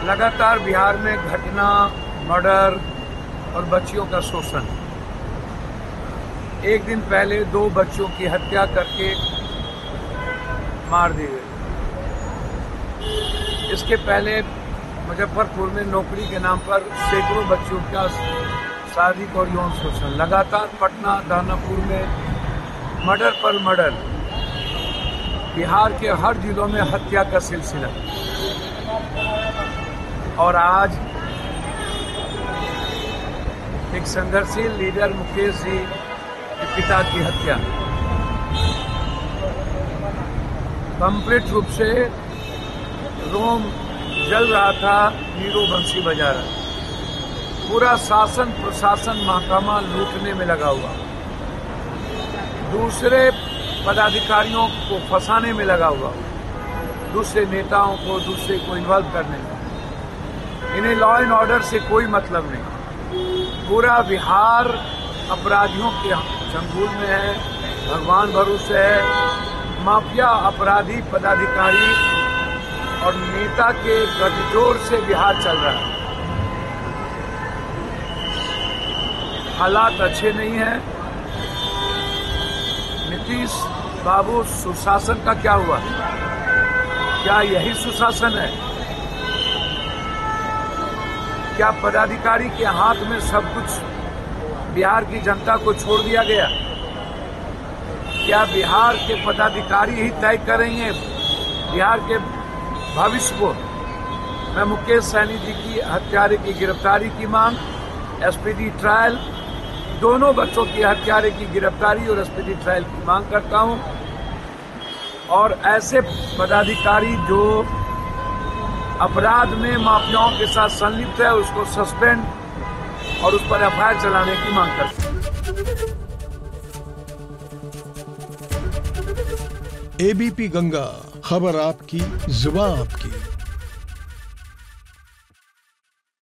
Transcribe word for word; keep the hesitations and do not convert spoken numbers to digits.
लगातार बिहार में घटना, मर्डर और बच्चियों का शोषण। एक दिन पहले दो बच्चों की हत्या करके मार दी गई। इसके पहले मुजफ्फरपुर में नौकरी के नाम पर सैकड़ों बच्चों का शारीरिक और यौन शोषण। लगातार पटना, दानापुर में मर्डर पर मर्डर। बिहार के हर जिलों में हत्या का सिलसिला। और आज एक संघर्षशील लीडर मुकेश जी के पिता की हत्या। कंप्लीट रूप से रोम जल रहा था, नीरो बंसी बजा रहा। पूरा शासन प्रशासन महकमा लूटने में लगा हुआ, दूसरे पदाधिकारियों को फंसाने में लगा हुआ, दूसरे नेताओं को, दूसरे को इन्वॉल्व करने में। इन्हें लॉ एंड ऑर्डर से कोई मतलब नहीं। पूरा बिहार अपराधियों के चंगुल में है, भगवान भरोसे है। माफिया, अपराधी, पदाधिकारी और नेता के गठजोड़ से बिहार चल रहा है। हालात अच्छे नहीं हैं। नीतीश बाबू, सुशासन का क्या हुआ? क्या यही सुशासन है? क्या पदाधिकारी के हाथ में सब कुछ बिहार की जनता को छोड़ दिया गया? क्या बिहार के पदाधिकारी ही तय करेंगे बिहार के भविष्य को? मैं मुकेश सैनी जी की हत्यारे की गिरफ्तारी की मांग, एसपीडी ट्रायल, दोनों बच्चों की हत्यारे की गिरफ्तारी और एसपीडी ट्रायल की मांग करता हूं। और ऐसे पदाधिकारी जो अपराध में माफियाओं के साथ संलिप्त है, उसको सस्पेंड और उस पर एफ आई आर चलाने की मांग करता हूं। एबीपी गंगा, खबर आपकी, जुबान आपकी।